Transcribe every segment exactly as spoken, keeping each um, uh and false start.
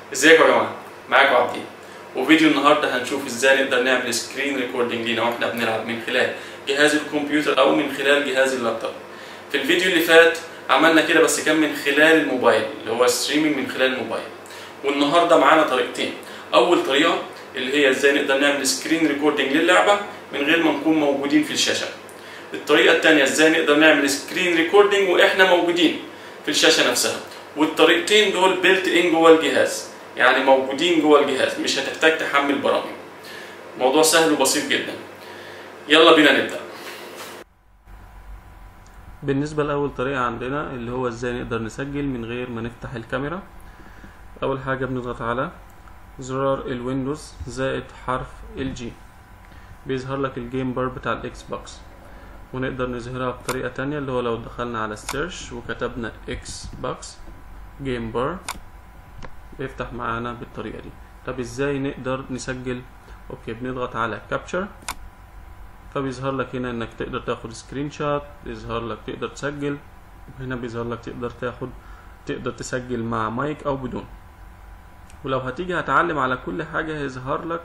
ازيكم يا جماعه؟ معاكم عبدين. وفيديو النهارده هنشوف ازاي نقدر نعمل سكرين ريكوردنج لينا واحنا بنلعب من خلال جهاز الكمبيوتر او من خلال جهاز اللابتوب. في الفيديو اللي فات عملنا كده بس كان من خلال الموبايل اللي هو ستريمينج من خلال الموبايل. والنهارده معانا طريقتين. اول طريقه اللي هي ازاي نقدر نعمل سكرين ريكوردنج للعبه من غير ما نكون موجودين في الشاشه. الطريقه الثانيه ازاي نقدر نعمل سكرين ريكوردنج واحنا موجودين في الشاشه نفسها. والطريقتين دول بيلت ان جوه الجهاز، يعني موجودين جوه الجهاز، مش هتحتاج تحمل برامج. موضوع سهل وبسيط جدا. يلا بينا نبدأ. بالنسبة لأول طريقة عندنا اللي هو ازاي نقدر نسجل من غير ما نفتح الكاميرا. أول حاجة بنضغط على زرار الويندوز زائد حرف الجي، بيظهر لك الجيم بار بتاع الاكس بوكس. ونقدر نظهرها بطريقة تانية اللي هو لو دخلنا على السيرش وكتبنا اكس بوكس جيم بار بيفتح معانا بالطريقة دي. طب ازاي نقدر نسجل؟ اوكي، بنضغط على كابتشر فبيظهر لك هنا انك تقدر تاخد سكرين شوت، بيظهر لك تقدر تسجل، وهنا بيظهر لك تقدر تاخد تقدر تسجل مع مايك او بدون. ولو هتيجي هتعلم على كل حاجة هيظهر لك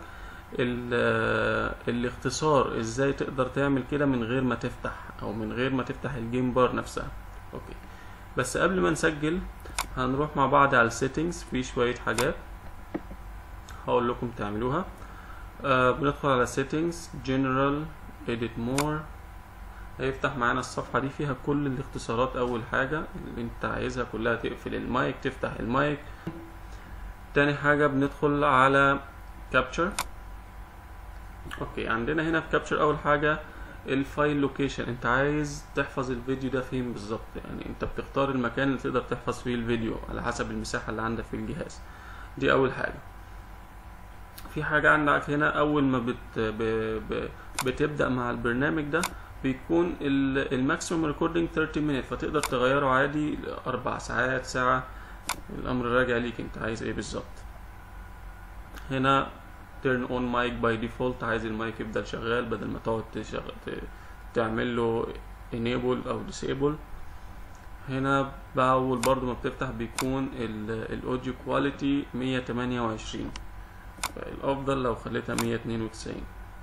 الاختصار ازاي تقدر تعمل كده من غير ما تفتح او من غير ما تفتح الجيم بار نفسها. اوكي، بس قبل ما نسجل هنروح مع بعض على السيتنجز. في شوية حاجات هقول لكم تعملوها. آه بندخل على سيتنجز جنرال edit more، هيفتح معانا الصفحة دي فيها كل الاختصارات. اول حاجة اللي انت عايزها كلها، تقفل المايك، تفتح المايك. تاني حاجة بندخل على كابتشر. اوكي، عندنا هنا في كابتشر اول حاجة الفايل لوكيشن، انت عايز تحفظ الفيديو ده فين بالظبط. يعني انت بتختار المكان اللي تقدر تحفظ فيه الفيديو على حسب المساحة اللي عندك في الجهاز. دي اول حاجة. في حاجة عندك هنا اول ما بت ب... ب... بتبدأ مع البرنامج ده بيكون الماكسيموم ريكوردنج ثلاثين مينت، فتقدر تغيره عادي اربع ساعات، ساعة. الامر راجع ليك انت عايز ايه بالظبط. هنا turn on mic by default، عايز المايك يفضل شغال بدل ما تقعد تشغل تعمل له enable او disable. هنا باول برضو ما بتفتح بيكون الاوديو كواليتي مية وتمانية وعشرين، الافضل لو خليتها مية واتنين وتسعين.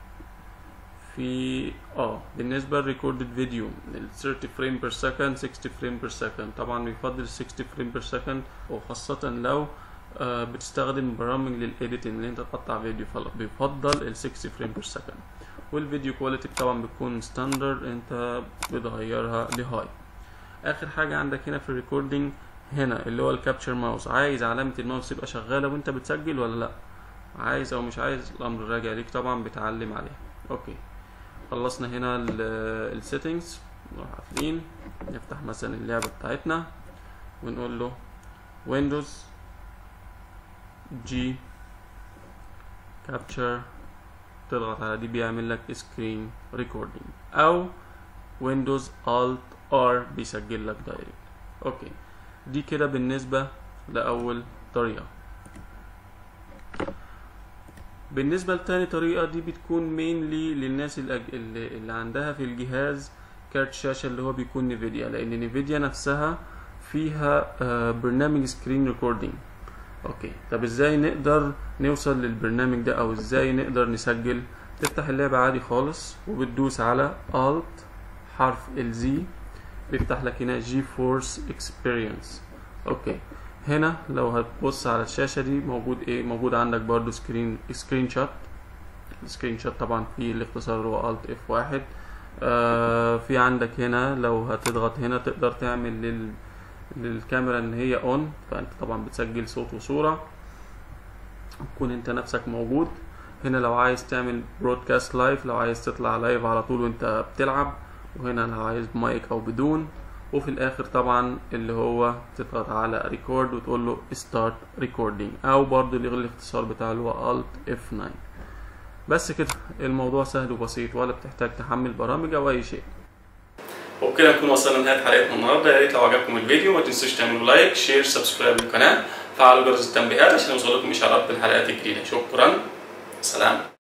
في اه بالنسبه للريكوردد فيديو ال ثلاثين فريم بير سكند ستين فريم بير سكند، طبعا بيفضل ستين فريم بير سكند، وخاصه لو آه بتستخدم برامج للايديتنج اللي انت تقطع فيديو، بيفضل ال ستين فريم بير سكند. والفيديو كواليتي طبعا بتكون ستاندرد، انت بتغيرها لهاي. اخر حاجه عندك هنا في الريكوردنج هنا اللي هو الكابتشر ماوس، عايز علامه الماوس تبقى شغاله وانت بتسجل ولا لا، عايز او مش عايز، الامر راجع ليك طبعا، بتعلم عليها. اوكي، خلصنا هنا السيتنجز، نروح قافلين. نفتح مثلا اللعبه بتاعتنا ونقول له ويندوز جي كابتشر، تضغط على دي بيعمل لك سكرين ريكوردينج، او ويندوز الت ار بيسجل لك دايركت. اوكي، دي كده بالنسبه لاول طريقه. بالنسبه لتاني طريقه دي بتكون مينلي للناس اللي, اللي عندها في الجهاز كارت شاشه اللي هو بيكون نيفيديا، لان نيفيديا نفسها فيها برنامج سكرين ريكوردينج. اوكي، طب ازاي نقدر نوصل للبرنامج ده او ازاي نقدر نسجل؟ تفتح اللعبة عادي خالص وبتدوس على الت حرف الزي، بيفتح لك هنا جي فورس اكسبيرينس. اوكي، هنا لو هتبص على الشاشة دي موجود ايه؟ موجود عندك برضو سكرين سكرين شوت. السكرين شوت طبعا في الاختصار هو الت اف واحد. آه في عندك هنا لو هتضغط هنا تقدر تعمل لل للكاميرا ان هي اون، فانت طبعا بتسجل صوت وصورة، تكون انت نفسك موجود. هنا لو عايز تعمل برودكاست لايف، لو عايز تطلع لايف على طول وانت بتلعب، وهنا لو عايز مايك او بدون. وفي الاخر طبعا اللي هو تضغط على ريكورد وتقول له ستارت ريكوردينج، او برضو الاختصار بتاعه اللي هو الت اف تسعة. بس كده الموضوع سهل وبسيط، ولا بتحتاج تحمل برامج او اي شيء. وبكده نكون وصلنا لنهايه حلقتنا النهارده. يا ريت لو عجبكم الفيديو ما تنسوش تعملوا لايك، شير، سبسكرايب للقناه، فعلوا جرس التنبيهات عشان يوصلكم اشعارات بالحلقات الجديده. شكرا، سلام.